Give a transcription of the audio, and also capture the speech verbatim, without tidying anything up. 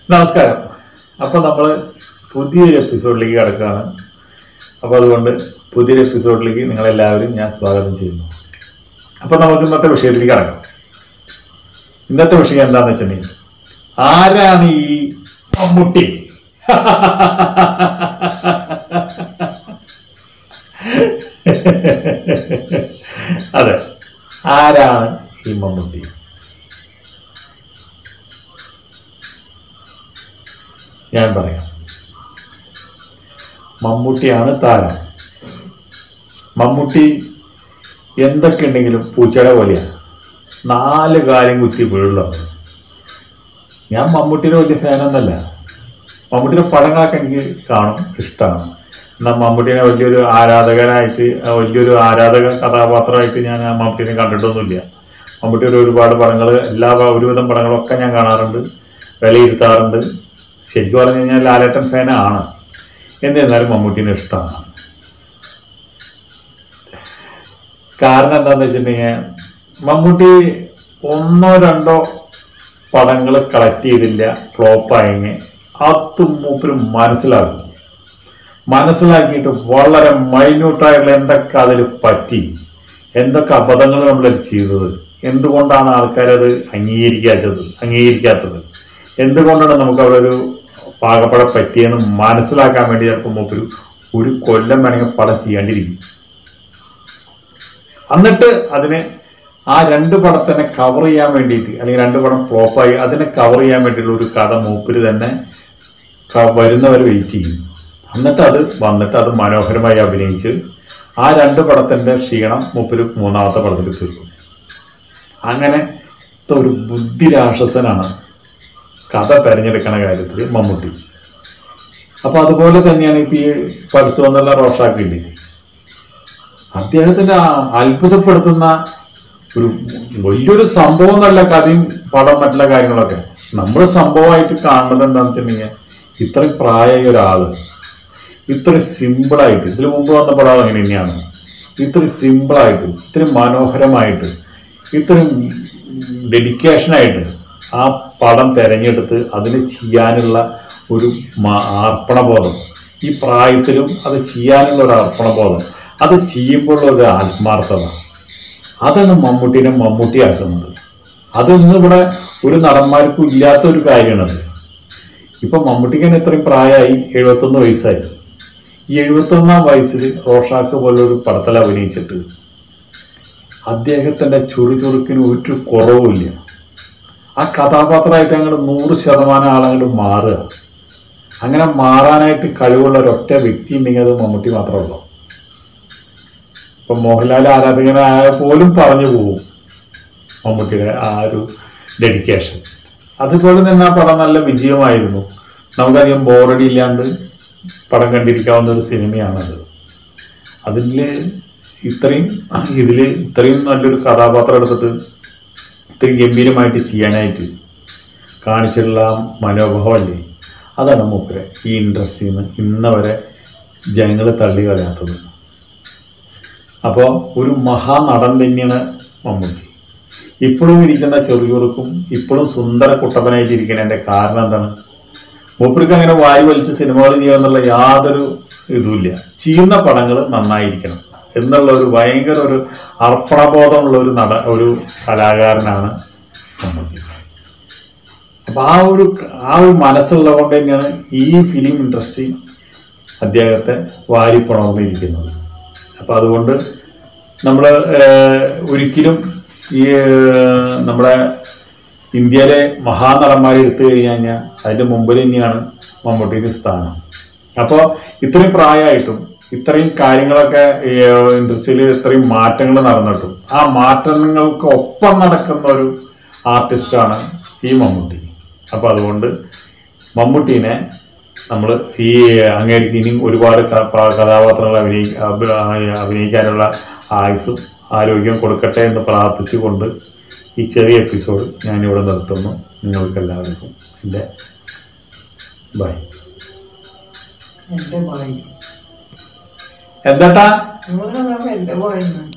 നമസ്കാരം. അപ്പോൾ നമ്മൾ പുതിയൊരു എപ്പിസോഡിലേക്ക് കടക്കുകയാണ്. അപ്പോൾ അതുകൊണ്ട് പുതിയൊരു എപ്പിസോഡിലേക്ക് നിങ്ങളെല്ലാവരും ഞാൻ സ്വാഗതം ചെയ്യുന്നു. അപ്പോൾ നമുക്ക് ഇന്നത്തെ വിഷയത്തിലേക്ക് കടക്കാം. ഇന്നത്തെ വിഷയം എന്താണെന്ന് വെച്ചിട്ടുണ്ടെങ്കിൽ, ആരാണ് ഈ മമ്മൂട്ടി? അതെ, ആരാണ് ഈ മമ്മൂട്ടി? ഞാൻ പറയാം. മമ്മൂട്ടിയാണ് താരം. മമ്മൂട്ടി എന്തൊക്കെ ഉണ്ടെങ്കിലും പൂച്ചയുടെ പോലെയാണ്, നാല് കാര്യം കുത്തി വീഴുള്ളത്. ഞാൻ മമ്മൂട്ടിയുടെ വലിയ ഫാനൊന്നല്ല. മമ്മൂട്ടിയുടെ പടങ്ങളൊക്കെ എനിക്ക് കാണും, ഇഷ്ടമാണ്. എന്നാൽ മമ്മൂട്ടിനെ വലിയൊരു ആരാധകനായിട്ട്, വലിയൊരു ആരാധക കഥാപാത്രമായിട്ട് ഞാൻ ആ മമ്മൂട്ടിനെ കണ്ടിട്ടൊന്നുമില്ല. മമ്മൂട്ടിയുടെ ഒരുപാട് പടങ്ങൾ, എല്ലാ ഒരുവിധം പടങ്ങളൊക്കെ ഞാൻ കാണാറുണ്ട്, വിലയിരുത്താറുണ്ട്. ശരിക്കും പറഞ്ഞു കഴിഞ്ഞാൽ ലാലേട്ടൻ ഫാനാണ്. എന്നിരുന്നാലും മമ്മൂട്ടിനെ ഇഷ്ടമാണ്. കാരണം എന്താണെന്ന് വെച്ചിട്ടുണ്ടെങ്കിൽ, മമ്മൂട്ടി ഒന്നോ രണ്ടോ പടങ്ങൾ കളക്ട് ചെയ്തില്ല, ഫ്ലോപ്പായെങ്കിൽ അത് മൂപ്പര് മനസ്സിലാക്കും. മനസ്സിലാക്കിയിട്ട് വളരെ മൈന്യൂട്ടായിട്ടുള്ള എന്തൊക്കെ അതിൽ പറ്റി, എന്തൊക്കെ അബദ്ധങ്ങൾ നമ്മളത് ചെയ്തത്, എന്തുകൊണ്ടാണ് ആൾക്കാരത് അംഗീകരിക്കാത്തത് അംഗീകരിക്കാത്തത് എന്തുകൊണ്ടാണ് നമുക്ക് അവിടെ ഒരു പാകപ്പട പറ്റിയെന്ന് മനസ്സിലാക്കാൻ വേണ്ടി ചിലപ്പോൾ മൂപ്പര് ഒരു കൊല്ലം വേണമെങ്കിൽ പടം ചെയ്യാണ്ടിരിക്കും. എന്നിട്ട് അതിനെ ആ രണ്ട് പടത്തിനെ കവർ ചെയ്യാൻ വേണ്ടിയിട്ട്, അല്ലെങ്കിൽ രണ്ട് പടം ഫ്ലോപ്പായി അതിനെ കവർ ചെയ്യാൻ വേണ്ടിയിട്ടുള്ള ഒരു കഥ മൂപ്പര് തന്നെ വരുന്നവർ വെയിറ്റ് ചെയ്യും. എന്നിട്ട് അത് വന്നിട്ട് അത് മനോഹരമായി അഭിനയിച്ച് ആ രണ്ട് പടത്തിൻ്റെ ക്ഷീണം മൂപ്പര് മൂന്നാമത്തെ പടത്തിൽ തീർക്കും. അങ്ങനെ ഒരു ബുദ്ധിരാക്ഷസനാണ് കഥ തിരഞ്ഞെടുക്കുന്ന കാര്യത്തിൽ മമ്മൂട്ടി. അപ്പൊ അതുപോലെ തന്നെയാണ് ഇപ്പൊ ഈ പടുത്തു വന്നുള്ള റോഷാക്കില്ലേ, അദ്ദേഹത്തിന്റെ അത്ഭുതപ്പെടുത്തുന്ന ഒരു വലിയൊരു സംഭവം എന്നല്ല കഥയും പടം മറ്റുള്ള കാര്യങ്ങളൊക്കെ. നമ്മൾ സംഭവമായിട്ട് കാണുന്നത് എന്താണെന്ന് വെച്ചിട്ടുണ്ടെങ്കിൽ, ഇത്രയും പ്രായമായ ഒരാള് ഇത്രയും സിമ്പിളായിട്ട്, ഇതിനു മുമ്പ് വന്ന പടം അങ്ങനെ തന്നെയാണ്, ഇത്രയും സിമ്പിളായിട്ട്, ഇത്രയും മനോഹരമായിട്ട്, ഇത്രയും ഡെഡിക്കേഷനായിട്ട് ആ പടം തിരഞ്ഞെടുത്ത് അതിന് ചെയ്യാനുള്ള ഒരു അർപ്പണബോധം, ഈ പ്രായത്തിലും അത് ചെയ്യാനുള്ള ഒരു അർപ്പണബോധം, അത് ചെയ്യുമ്പോഴുള്ള ഒരു ആത്മാർത്ഥത, അതാണ് മമ്മൂട്ടിനെ മമ്മൂട്ടിയാക്കുന്നത്. അതൊന്നും ഇവിടെ ഒരു നടന്മാർക്കും ഇല്ലാത്ത ഒരു കാര്യമാണത്. ഇപ്പം മമ്മൂട്ടിക്ക് തന്നെ ഇത്രയും പ്രായമായി, എഴുപത്തൊന്ന് വയസ്സായി. ഈ എഴുപത്തൊന്നാം വയസ്സിൽ റോഷാക്ക് പോലൊരു പടത്തിൽ അഭിനയിച്ചിട്ട് അദ്ദേഹത്തിൻ്റെ ചുറുചുറുക്കിന് ഒരു കുറവുമില്ല. ആ കഥാപാത്രമായിട്ട് ഞങ്ങൾ നൂറ് ശതമാനം ആളങ്ങോട്ട് മാറുക. അങ്ങനെ മാറാനായിട്ട് കഴിവുള്ള ഒരൊറ്റ വ്യക്തി ഉണ്ടെങ്കിൽ അത് മമ്മൂട്ടി മാത്രമേ ഉള്ളൂ. ഇപ്പം മോഹൻലാൽ ആരാധകനായ പോലും പറഞ്ഞു പോകും മമ്മൂട്ടിയുടെ ആ ഒരു ഡെഡിക്കേഷൻ. അതുപോലെ തന്നെ ആ പടം നല്ല വിജയമായിരുന്നു. നമുക്കധികം ബോറടി ഇല്ലാണ്ട് പടം കണ്ടിരിക്കാവുന്ന ഒരു സിനിമയാണത്. അതിൽ ഇത്രയും ഇതിൽ ഇത്രയും നല്ലൊരു കഥാപാത്രം എടുത്തിട്ട് ഇത്രയും ഗംഭീരമായിട്ട് ചെയ്യാനായിട്ട് കാണിച്ചിട്ടുള്ള മനോഭാവമല്ലേ, അതാണ് മൂപ്പരെ ഈ ഇൻഡസ്ട്രിയിൽ നിന്ന് ഇന്നവരെ ജനങ്ങൾ തള്ളി കളയാത്തത്. അപ്പോൾ ഒരു മഹാനടൻ തന്നെയാണ് മമ്മൂട്ടി. ഇപ്പോഴും ഇരിക്കുന്ന ചെറുചുറുക്കും ഇപ്പോഴും സുന്ദര കുട്ടപ്പനായിട്ടിരിക്കുന്നതിൻ്റെ കാരണം എന്താണ്? മൂപ്പർക്ക് അങ്ങനെ വാരി വലിച്ച് സിനിമകൾ ചെയ്യാന്നുള്ള യാതൊരു ഇതുമില്ല. ചെയ്യുന്ന പടങ്ങൾ നന്നായിരിക്കണം എന്നുള്ള ഒരു ഭയങ്കര ഒരു അർപ്പണബോധമുള്ള ഒരു നട ഒരു കലാകാരനാണ് മമ്മൂട്ടി. അപ്പം ആ ഒരു ആ ഒരു മനസ്സുള്ളത് കൊണ്ട് തന്നെയാണ് ഈ ഫിലിം ഇൻഡസ്ട്രി അദ്ദേഹത്തെ വാരിപ്പുണർന്നിരിക്കുന്നത്. അപ്പം അതുകൊണ്ട് നമ്മൾ ഒരിക്കലും ഈ നമ്മുടെ ഇന്ത്യയിലെ മഹാനടന്മാരെ എടുത്തു കഴിഞ്ഞു കഴിഞ്ഞാൽ അതിൻ്റെ മുമ്പിൽ തന്നെയാണ് മമ്മൂട്ടിയുടെ സ്ഥാനം. അപ്പോൾ ഇത്രയും പ്രായമായിട്ടും ഇത്രയും കാര്യങ്ങളൊക്കെ ഇൻഡസ്ട്രിയിൽ ഇത്രയും മാറ്റങ്ങൾ നടന്നിട്ടും ആ മാറ്റങ്ങൾക്ക് ഒപ്പം നടക്കുന്ന ഒരു ആർട്ടിസ്റ്റാണ് ഈ മമ്മൂട്ടി. അപ്പോൾ അതുകൊണ്ട് മമ്മൂട്ടീനെ നമ്മൾ ഈ അങ്ങേക്ക് ഇനിയും ഒരുപാട് കഥാപാത്രങ്ങൾ അഭിനയി അഭിനയിക്കാനുള്ള ആയുസ്സും ആരോഗ്യം കൊടുക്കട്ടെ എന്ന് പ്രാർത്ഥിച്ചുകൊണ്ട് ഈ ചെറിയ എപ്പിസോഡ് ഞാനിവിടെ നിർത്തുന്നു. നിങ്ങൾക്കെല്ലാവർക്കും എൻ്റെ ബൈ. എന്റെ ബോയ് എന്താട്ടാ എന്റെ ബോയ്